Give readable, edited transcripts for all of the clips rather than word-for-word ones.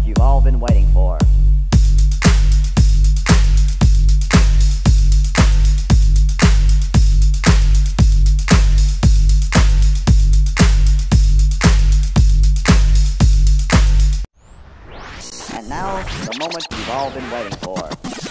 you've all been waiting for. And now, the moment you've all been waiting for.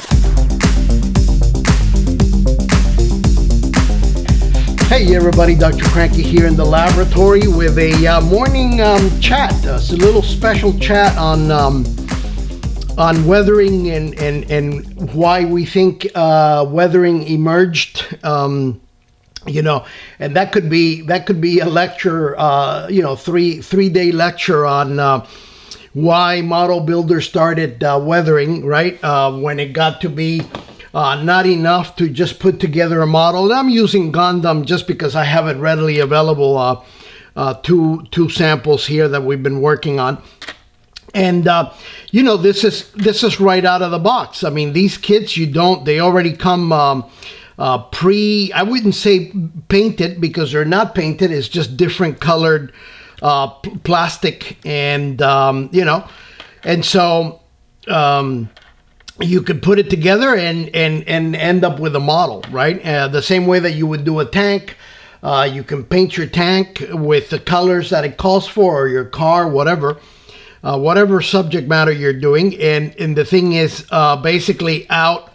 Hey everybody, Dr. Cranky here in the laboratory with a morning chat. It's a little special chat on weathering and why we think weathering emerged. You know, and that could be a lecture, you know, three-day lecture on why model builders started weathering, right? When it got to be not enough to just put together a model. And I'm using Gundam just because I have it readily available, two samples here that we've been working on. And, you know, this is right out of the box. I mean, these kits, they already come I wouldn't say painted because they're not painted. It's just different colored plastic and, you know, and so, you could put it together and end up with a model, right? The same way that you would do a tank. You can paint your tank with the colors that it calls for, or your car, whatever subject matter you're doing. And the thing is basically out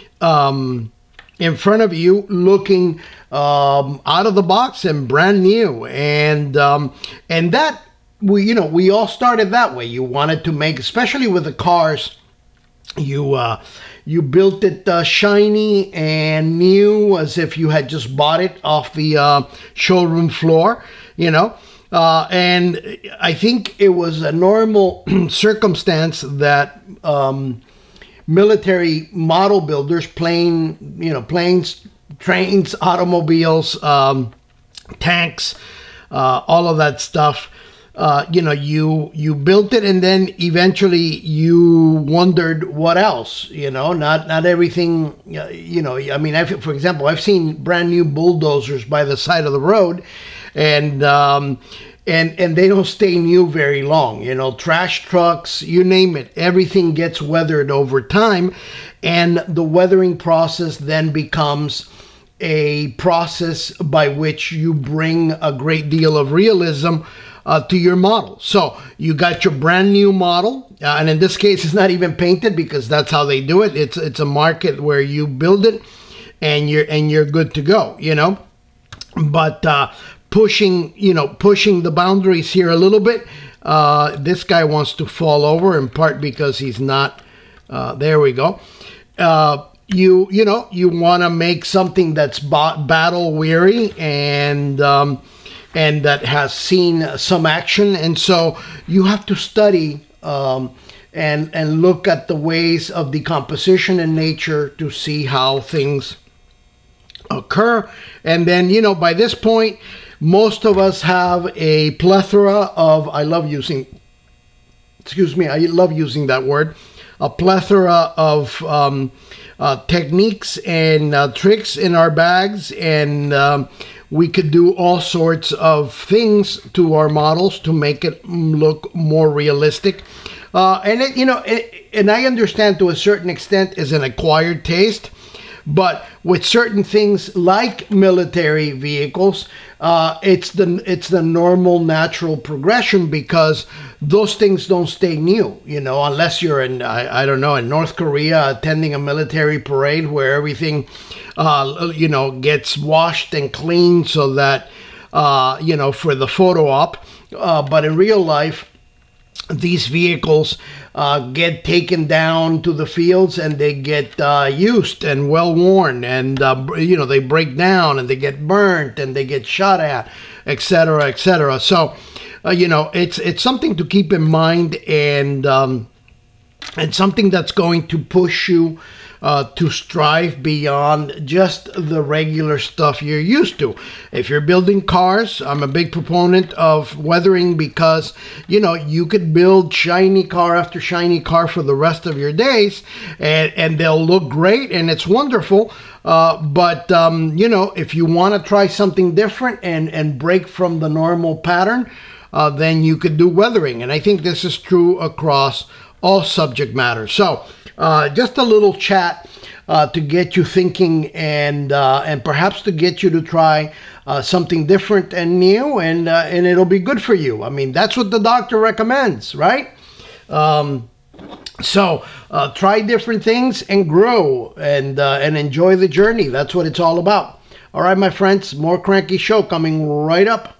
in front of you, looking out of the box and brand new. And that, we all started that way. You wanted to make, especially with the cars, you built it shiny and new, as if you had just bought it off the showroom floor, you know. And I think it was a normal circumstance that military model builders, planes, trains, automobiles, tanks, all of that stuff. You built it, and then eventually you wondered what else. Not everything. I mean, for example, I've seen brand new bulldozers by the side of the road, and they don't stay new very long. Trash trucks, you name it, everything gets weathered over time, and the weathering process then becomes a process by which you bring a great deal of realism to your model. So you got your brand new model, and in this case, it's not even painted because that's how they do it. It's a market where you build it, and you're good to go. But pushing the boundaries here a little bit. This guy wants to fall over, in part because he's not. There we go. You want to make something that's battle weary and that has seen some action, and so you have to study and look at the ways of decomposition in nature to see how things occur. And then, by this point, most of us have a plethora of, I love using that word, a plethora of techniques and tricks in our bags, and we could do all sorts of things to our models to make it look more realistic. And I understand to a certain extent is an acquired taste, but with certain things like military vehicles, it's the normal, natural progression, because those things don't stay new, unless you're in, I don't know, in North Korea attending a military parade where everything, gets washed and cleaned so that, for the photo op. But in real life, these vehicles get taken down to the fields, and they get used and well worn, and they break down, and they get burnt, and they get shot at, etc., etc. So it's something to keep in mind, and something that's going to push you to strive beyond just the regular stuff you're used to. If you're building cars, I'm a big proponent of weathering, because you could build shiny car after shiny car for the rest of your days, and they'll look great, and it's wonderful. But if you want to try something different and break from the normal pattern, then you could do weathering. And I think this is true across all subject matter. So just a little chat to get you thinking, and perhaps to get you to try something different and new, and it'll be good for you. I mean, that's what the doctor recommends, right? So try different things and grow, and enjoy the journey. That's what it's all about. All right, my friends, more Cranky Show coming right up.